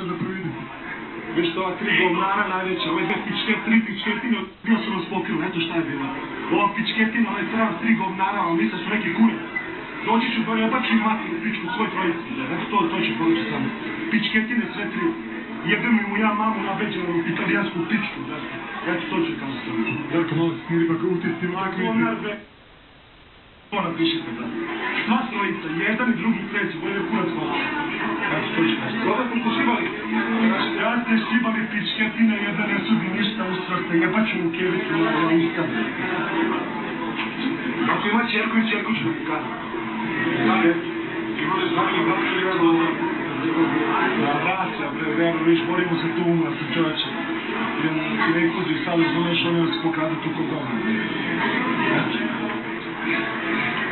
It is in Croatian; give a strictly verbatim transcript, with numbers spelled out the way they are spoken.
gore da previdite. Već to ova tri govnara najveća, ove dve pičke, tri pičketine, bio sam vas pokrilo, eto šta je bilo. Ova pičketina, ovaj trans, tri govnara, ali misle su neki kure. Doći ću do jebaču i mati u pičku svoj trojici, eto to, to će porući samo. Pičketine sve tri. Jebem mu ja mamu na veđenu italijansku pičku, eto to ću kao sam. Darko, malo smiri, pa utistim takvi. To napišite da. Sva trojica, jedan i drugi, treći, bolje kurac malo. Eto to ću kao sam. Koga smo pošibali? Ja ste šibali pičketine, jedan ne sudi ništa, usvrste, jebaću mu kevicu na usta. Ako ima čerku i čerku ću da mi kada. Imali znali i vrlo ili vrlo. Racija, bre, verno, viš, borimo se tu umla se čovječe. Idemo ti nekuzi, sad uzmeš, oni vas pokazati tu kod doma. Eto.